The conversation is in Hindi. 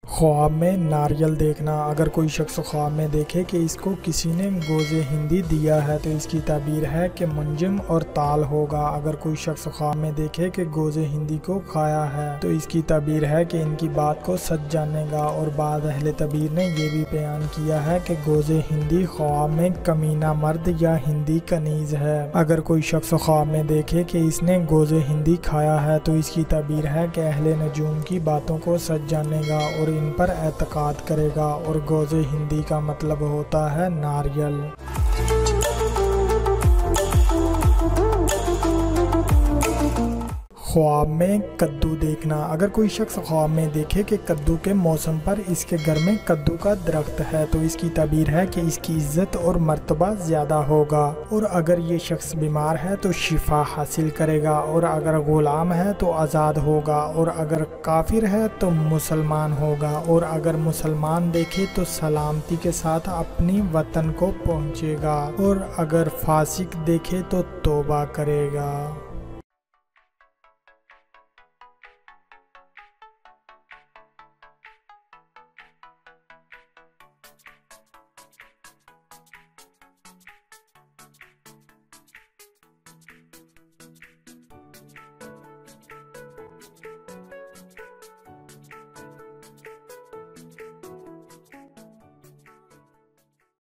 ख्वाब में नारियल देखना। अगर कोई शख्स ख्वाब में देखे कि इसको किसी ने गोज़े हिंदी दिया है तो इसकी ताबीर है कि मुंजिम और ताल होगा। अगर कोई शख्स ख्वाब में देखे कि गोज़े हिंदी को खाया है तो इसकी ताबीर है कि इनकी बात को सच जानेगा। और बाद अहले तबीर ने यह भी बयान किया है कि गोज़े हिंदी ख्वाब में कमीना मर्द या हिंदी कनीज़ है। अगर कोई शख्स ख्वाब में देखे कि इसने गोज़े हिंदी खाया है तो इसकी ताबीर है कि अहले नजूम की बातों को सच जानेगा और इन पर एतकाद करेगा। और गोज़े हिंदी का मतलब होता है नारियल। ख्वाब में कद्दू देखना। अगर कोई शख्स ख्वाब में देखे कि कद्दू के मौसम पर इसके घर में कद्दू का दरख्त है तो इसकी ताबीर है कि इसकी इज्जत और मर्तबा ज़्यादा होगा। और अगर ये शख्स बीमार है तो शिफा हासिल करेगा। और अगर गुलाम है तो आज़ाद होगा। और अगर काफिर है तो मुसलमान होगा। और अगर मुसलमान देखे तो सलामती के साथ अपनी वतन को पहुँचेगा। और अगर फासिक देखे तो तौबा करेगा।